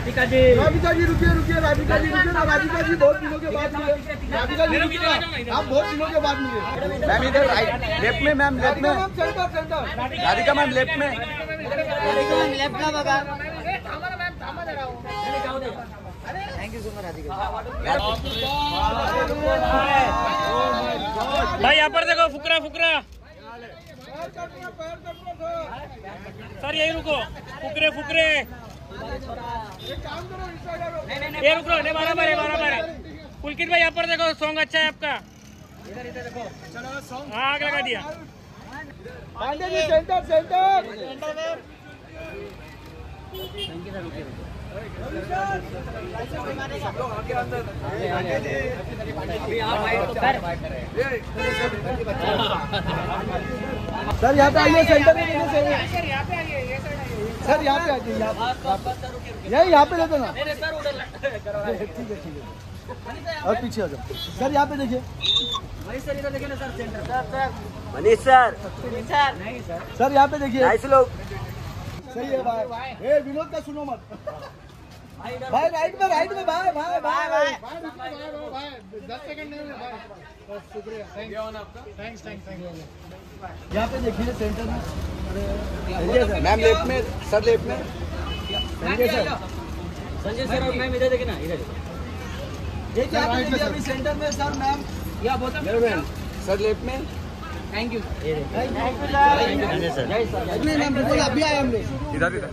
राधिका जी रुकिए रुकिए, राधिका जी रुकिए ना, राधिका जी बहुत दिनों के बाद मिले, राधिका जी रुकिए ना, आप बहुत दिनों के बाद मिले। मैम इधर राइट लेफ्ट में, मैम लेफ्ट में, सेंटर राधिका मैम लेफ्ट में, लेफ्ट ना बघा। Thank you so much Radhika. भाई यहाँ पर देखो, फुकरा फुकरा सर, यही रुको, फुकरे फुकरे ये रुको, बराबर है बराबर है। पुलकित भाई यहाँ पर देखो, सॉन्ग अच्छा है आपका। हाँ आग लगा दिया। Pandey ji centre centre sir यहाँ पे आइए, सेंटर में सर यहाँ पे आइए, यहाँ पे देते ना, ठीक है और पीछे आ जाओ सर, यहाँ पे देखिए सर इधर देखिए ना सर, सेंटर मनीष सर, नहीं सर यहाँ पे देखिए, ऐसे लोग सही है भाई। ए विनोद का सुनो मत भाई, राइट में भाई भाई भाई 10 सेकंड नहीं भाई, बस शुक्रिया, थैंक यू आपका, थैंक्स। यहाँ पे देखिए सेंटर में, मैम लेफ्ट में, सर लेफ्ट में, संजय सर सर और मैम इधर देखिए ना, इधर देखिए आप देखिए अभी सेंटर में सर, मैम या बहुत सर लेफ्ट में, थैंक यू सर नहीं मैम बिल्कुल अभी आए हम लोग इधर इधर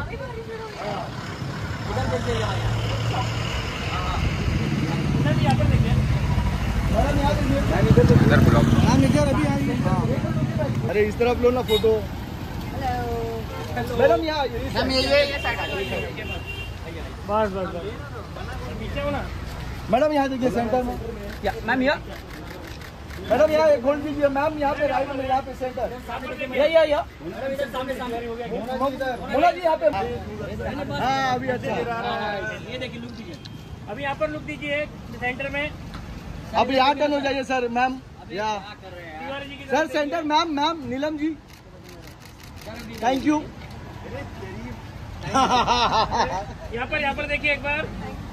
इधर ब्लॉक मैम इधर अभी आई। अरे इस तरफ लो ना फोटो। मैडम यहाँ मैम ये साइड आ जाइए, बस बस बस पीछे हो ना मैडम यहाँ देखिए सेंटर में, मैम यहाँ मैडम यहाँ एक होल्ड दीजिए मैम, यहाँ पे राइट में, यहाँ पे सेंटर, ये बोला जी यहाँ पे। हाँ अभी अच्छा, ये देखिए लुक दीजिए, अभी यहाँ पर लुक दीजिए सेंटर में। अब यहाँ टर्न हो जाइए सर, मैम यहाँ sir centre, ma'am Neelam ji thank you. यहाँ पर देखिए एक बार।